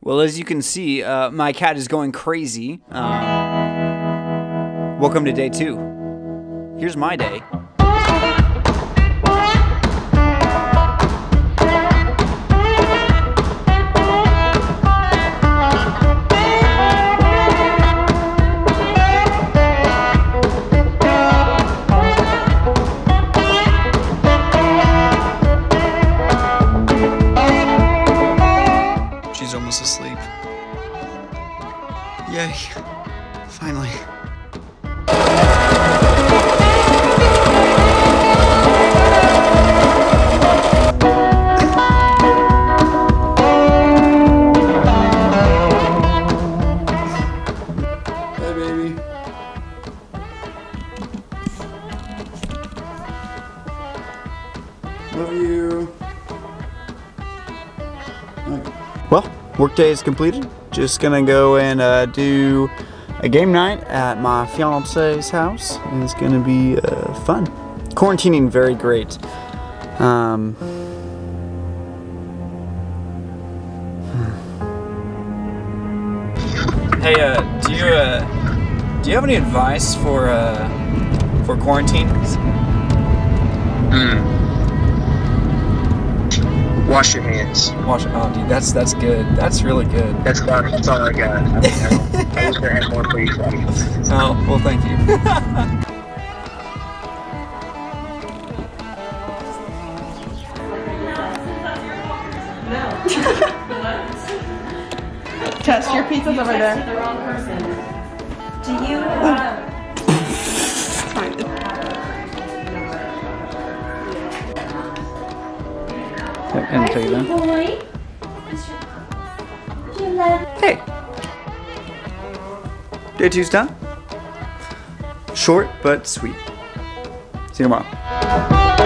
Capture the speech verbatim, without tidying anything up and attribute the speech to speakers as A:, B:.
A: Well, as you can see, uh, my cat is going crazy. Um, welcome to day two. Here's my day. She's almost asleep. Yay. Finally. Hey, baby. Love you. Okay. Well, workday is completed. Just gonna go and uh, do a game night at my fiance's house. And it's gonna be uh, fun. Quarantining very great. Um, hey, uh, do you uh, do you have any advice for uh, for quarantine?
B: Mm. Wash your hands.
A: Wash. Oh, dude, that's that's good. That's really good.
B: That's all. That's all I got. I, I, I wish I had more for you.
A: Oh, well, thank you.
C: Tess, your pizza's over there.
D: The wrong person. Do you? Uh,
A: And take them.
D: boy. You love.
A: Hey. Day two's done. Short but sweet. See you tomorrow.